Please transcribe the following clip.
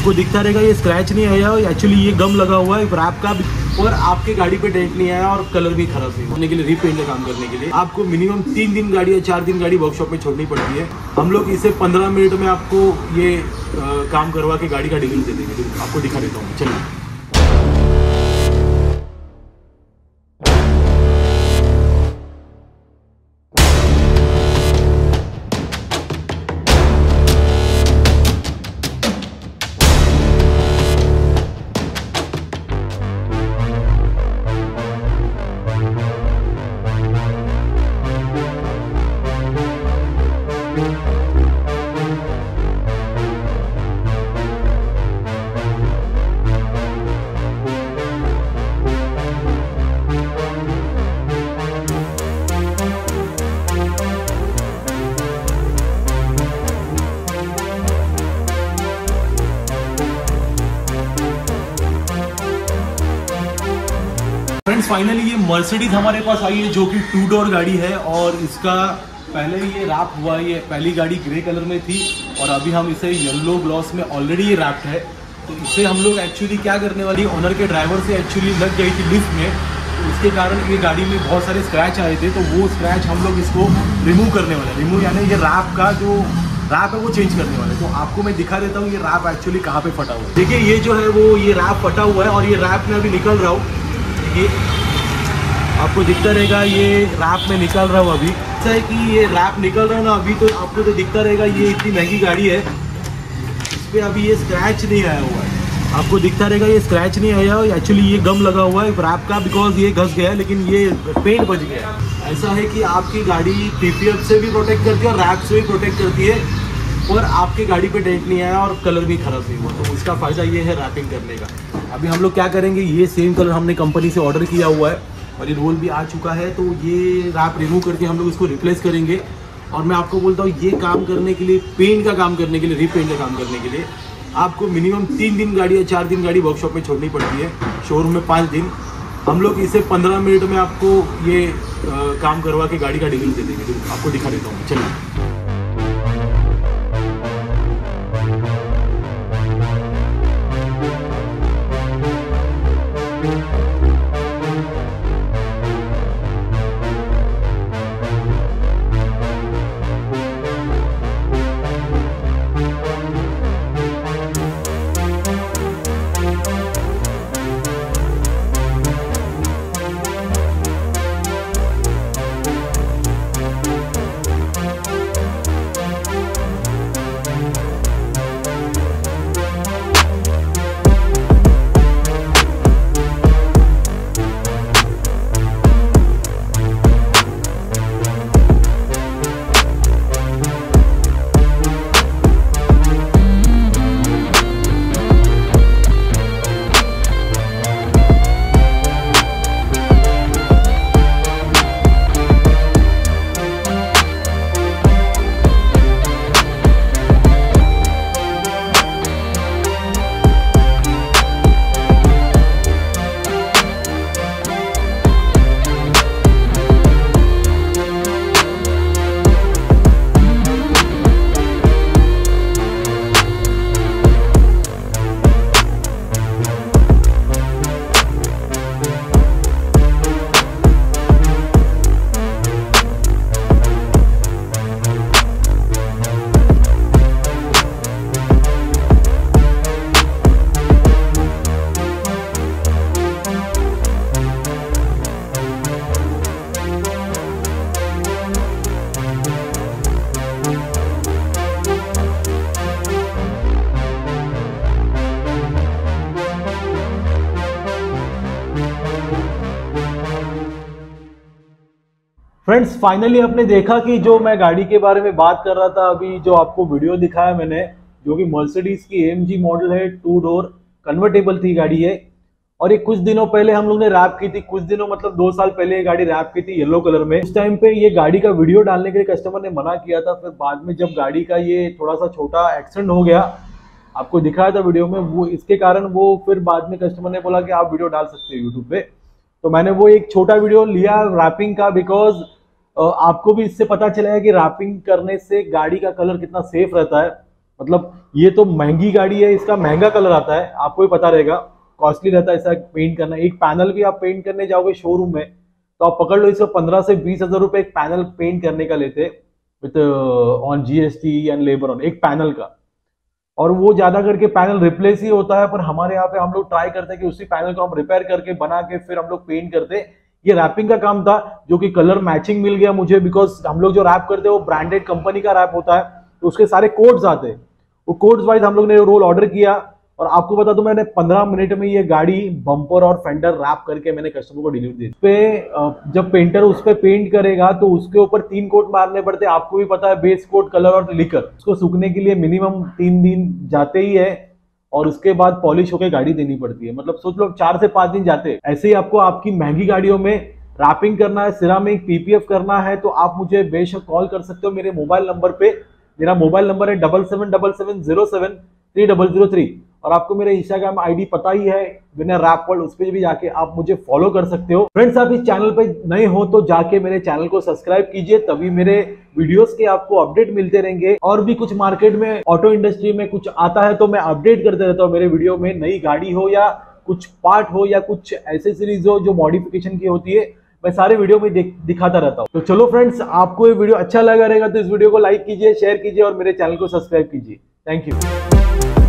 आपको दिखता रहेगा ये स्क्रैच नहीं आया, एक्चुअली ये गम लगा हुआ है रैप का, और आपके गाड़ी पे डेंट नहीं आया और कलर भी खराब नहीं होने के लिए, रीपेंट का काम करने के लिए आपको मिनिमम 3 दिन गाड़ी या 4 दिन गाड़ी वर्कशॉप में छोड़नी पड़ती है। हम लोग इसे 15 मिनट में आपको ये काम करवा के गाड़ी का डिटेल दे देंगे। आपको दिखा देता हूँ, चलिए। फ्रेंड्स फाइनली ये मर्सिडीज हमारे पास आई है जो कि 2 डोर गाड़ी है, और इसका पहले ही ये रैप हुआ। ये पहली गाड़ी ग्रे कलर में थी और अभी हम इसे येलो ग्लॉस में ऑलरेडी ये रैप्ड है। तो इसे हम लोग एक्चुअली क्या करने वाली, ओनर के ड्राइवर से एक्चुअली लग गई थी लिफ्ट में, तो उसके कारण ये गाड़ी में बहुत सारे स्क्रैच आए थे। तो वो स्क्रैच हम लोग इसको रिमूव करने वाले, रिमूव यानी ये रैप का जो रैप है वो चेंज करने वाले। तो आपको मैं दिखा देता हूँ ये रैप एक्चुअली कहाँ पे फटा हुआ है। देखिए ये जो है वो ये रैप फटा हुआ है और ये रैप में अभी निकल रहा हूँ, ये आपको दिखता रहेगा ये रैप में निकल रहा हूँ अभी। ऐसा है कि ये रैप निकल रहा है ना अभी, तो आपको तो दिखता रहेगा ये इतनी महंगी गाड़ी है, इस पर अभी ये स्क्रैच नहीं आया हुआ है। आपको दिखता रहेगा ये स्क्रैच नहीं आया, एक्चुअली ये गम लगा हुआ है रैप का, बिकॉज ये घस गया है, लेकिन ये पेंट बच गया है। ऐसा है कि आपकी गाड़ी पीपीएफ से भी प्रोटेक्ट करती है और रैप से भी प्रोटेक्ट करती है, और आपकी गाड़ी पे डेंट नहीं आया और कलर भी खराब नहीं हुआ। तो इसका फ़ायदा ये है रैपिंग करने का। अभी हम लोग क्या करेंगे, ये सेम कलर हमने कंपनी से ऑर्डर किया हुआ है और ये रोल भी आ चुका है, तो ये रैप रिमूव करके हम लोग इसको रिप्लेस करेंगे। और मैं आपको बोलता हूँ ये काम करने के लिए, पेंट का काम करने के लिए, रीपेंट का काम करने के लिए आपको मिनिमम 3 दिन गाड़ी या 4 दिन गाड़ी वर्कशॉप में छोड़नी पड़ती है, शोरूम में 5 दिन। हम लोग इसे 15 मिनट में आपको ये काम करवा के गाड़ी का डिटेल दे देंगे। आपको दिखा देता हूँ, चलिए। फ्रेंड्स फाइनली आपने देखा कि जो मैं गाड़ी के बारे में बात कर रहा था अभी, जो आपको वीडियो दिखाया मैंने, जो कि मर्सिडीज की AMG मॉडल है, 2 डोर कन्वर्टेबल थी गाड़ी है, और ये कुछ दिनों पहले हम लोग ने रैप की थी। कुछ दिनों मतलब 2 साल पहले ये गाड़ी रैप की थी येलो कलर में। उस टाइम पे ये गाड़ी का वीडियो डालने के लिए कस्टमर ने मना किया था। फिर बाद में जब गाड़ी का ये थोड़ा सा छोटा एक्सीडेंट हो गया, आपको दिखाया था वीडियो में, वो इसके कारण वो फिर बाद में कस्टमर ने बोला कि आप वीडियो डाल सकते हो यूट्यूब पे। तो मैंने वो एक छोटा वीडियो लिया रैपिंग का, बिकॉज आपको भी इससे पता चलेगा कि रैपिंग करने से गाड़ी का कलर कितना सेफ रहता है। मतलब ये तो महंगी गाड़ी है, इसका महंगा कलर आता है, आपको भी पता रहेगा, कॉस्टली रहता है ऐसा पेंट करना। एक पैनल भी आप पेंट करने जाओगे शोरूम में तो आप पकड़ लो इसको 15 से 20 हजार रुपए एक पैनल पेंट करने का लेते, with on GST and labour on एक पैनल का। और वो ज्यादा करके पैनल रिप्लेस ही होता है, पर हमारे यहाँ पे हम लोग ट्राई करते हैं कि उसी पैनल को हम रिपेयर करके बना के फिर हम लोग पेंट करते। ये रैपिंग का काम था जो कि कलर मैचिंग मिल गया मुझे, बिकॉज हम लोग जो रैप करते हैं वो ब्रांडेड कंपनी का रैप होता है, तो उसके सारे कोड्स आते हैं, वो कोड्स वाइज हम लोग ने रोल ऑर्डर किया। और आपको बता दूं मैंने 15 मिनट में ये गाड़ी बम्पर और फेंडर रैप करके मैंने कस्टमर को डिलीवरी दी। पे जब पेंटर उस पे पेंट करेगा तो उसके ऊपर 3 कोट मारने पड़ते हैं, आपको भी पता है, बेस कोट, कलर और लिकर। उसको सूखने के लिए मिनिमम 3 दिन जाते ही है और उसके बाद पॉलिश होकर गाड़ी देनी पड़ती है। मतलब सोच लो 4 से 5 दिन जाते हैं। ऐसे ही आपको आपकी महंगी गाड़ियों में रैपिंग करना है, सिरामिक, पीपीएफ करना है तो आप मुझे बेशक कॉल कर सकते हो मेरे मोबाइल नंबर पे। मेरा मोबाइल नंबर है 7777073003 और आपको मेरे इंस्टाग्राम आईडी पता ही है, विनर रैप वर्ल्ड, उस पर भी जाके आप मुझे फॉलो कर सकते हो। फ्रेंड्स, आप इस चैनल पे नए हो तो जाके मेरे चैनल को सब्सक्राइब कीजिए, तभी मेरे वीडियोस के आपको अपडेट मिलते रहेंगे। और भी कुछ मार्केट में ऑटो इंडस्ट्री में कुछ आता है तो मैं अपडेट करते रहता हूँ मेरे वीडियो में। नई गाड़ी हो या कुछ पार्ट हो या कुछ एसेसरीज हो जो मॉडिफिकेशन की होती है, मैं सारे वीडियो में दिखाता रहता हूँ। तो चलो फ्रेंड्स, आपको ये वीडियो अच्छा लगा रहेगा तो इस वीडियो को लाइक कीजिए, शेयर कीजिए और मेरे चैनल को सब्सक्राइब कीजिए। Thank you.